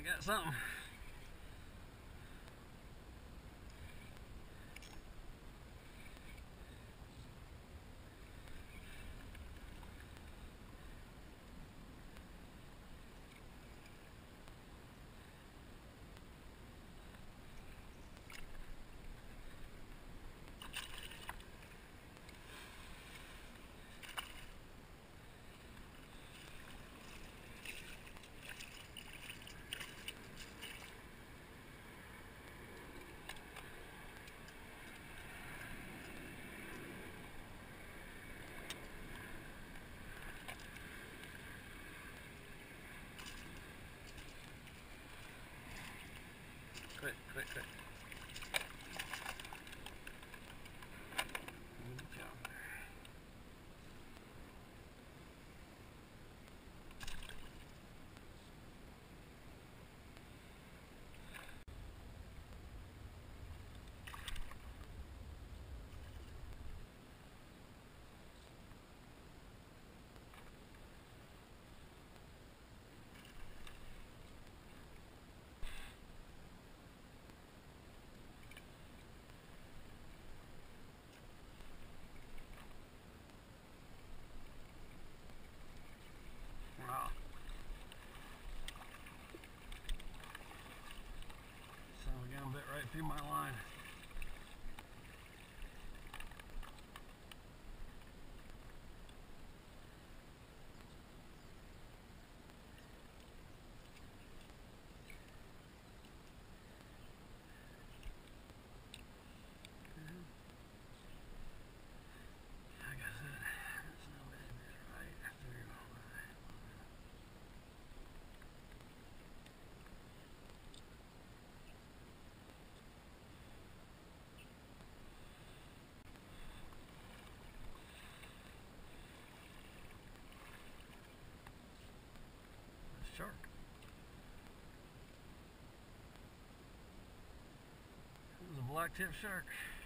got something. Quick, quick, quick. Good job there. Wow. So we got a bit right through my line. Like I said, that's no bad bit right through my line. Shark. It was a black-tip shark.